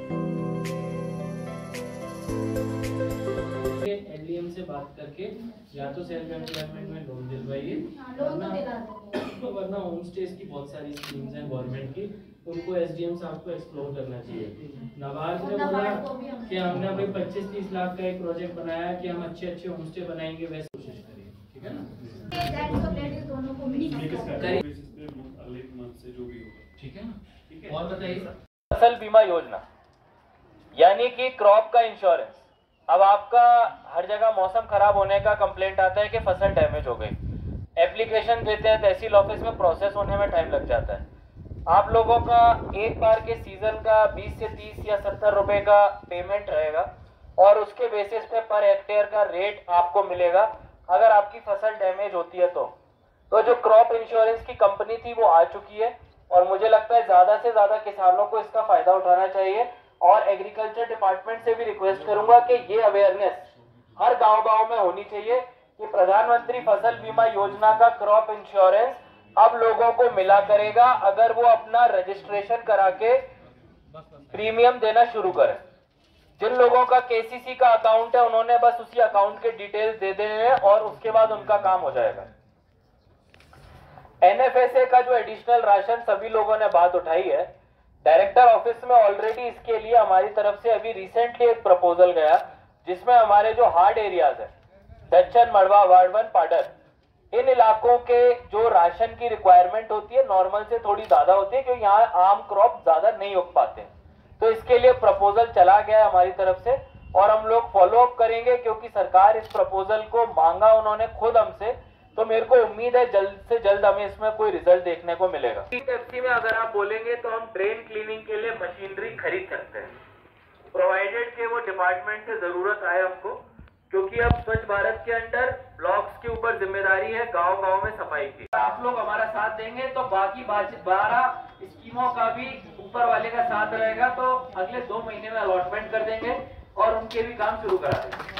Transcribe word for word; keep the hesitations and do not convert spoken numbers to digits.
LDM से बात करके या तो सेल्फ एम्प्लॉयमेंट में लोन दिलवाइए, वरना होम स्टेज की बहुत सारी स्कीम्स हैं गवर्नमेंट की, उनको एसडीएम साहब को एक्सप्लोर करना चाहिए। नवाज ने बोला कि हमने अभी पच्चीस तीस लाख का एक प्रोजेक्ट बनाया कि हम अच्छे अच्छे होम स्टे बनाएंगे, वैसे कोशिश करिए, ठीक है ना? ठीक है ना? और बताइए फसल बीमा योजना यानी कि क्रॉप का इंश्योरेंस। अब आपका हर जगह मौसम खराब होने का कंप्लेंट आता है कि फसल डैमेज हो गई, एप्लीकेशन देते हैं तहसील ऑफिस में, प्रोसेस होने में टाइम लग जाता है। आप लोगों का एक बार के सीजन का बीस से तीस या सत्तर रुपए का पेमेंट रहेगा और उसके बेसिस पे पर हेक्टेयर का रेट आपको मिलेगा अगर आपकी फसल डैमेज होती है तो। तो जो क्रॉप इंश्योरेंस की कंपनी थी वो आ चुकी है और मुझे लगता है ज्यादा से ज्यादा किसानों को इसका फायदा उठाना चाहिए। और एग्रीकल्चर डिपार्टमेंट से भी रिक्वेस्ट करूंगा कि ये अवेयरनेस हर गांव-गांव में होनी चाहिए कि प्रधानमंत्री फसल बीमा योजना का क्रॉप इंश्योरेंस अब लोगों को मिला करेगा अगर वो अपना रजिस्ट्रेशन करा के प्रीमियम देना शुरू करें। जिन लोगों का केसीसी का अकाउंट है उन्होंने बस उसी अकाउंट के डिटेल्स दे देने हैं और उसके बाद उनका काम हो जाएगा। एनएफएसए का जो एडिशनल राशन सभी लोगों ने बात उठाई है, डायरेक्टर ऑफिस में ऑलरेडी इसके लिए हमारी तरफ से अभी रिसेंटली एक प्रपोजल गया जिसमें हमारे जो हार्ड एरियाज है, दच्चन, मड़वा, वार्डवन, पाडर, इन इलाकों के जो राशन की रिक्वायरमेंट होती है नॉर्मल से थोड़ी ज्यादा होती है क्योंकि यहाँ आम क्रॉप ज्यादा नहीं उग पाते, तो इसके लिए प्रपोजल चला गया है हमारी तरफ से और हम लोग फॉलो अप करेंगे क्योंकि सरकार इस प्रपोजल को मांगा उन्होंने खुद हमसे, तो मेरे को उम्मीद है जल्द से जल्द हमें इसमें कोई रिजल्ट देखने को मिलेगा। एफसी में अगर आप बोलेंगे तो हम ड्रेन क्लीनिंग के लिए मशीनरी खरीद सकते हैं, प्रोवाइडेड के वो डिपार्टमेंट से जरूरत आए हमको, क्योंकि अब स्वच्छ भारत के अंडर ब्लॉक्स के ऊपर जिम्मेदारी है गांव गांव में सफाई की। आप लोग हमारा साथ देंगे तो बाकी बारह स्कीमों का भी ऊपर वाले का साथ रहेगा, तो अगले दो महीने में अलॉटमेंट कर देंगे और उनके भी काम शुरू करा देंगे।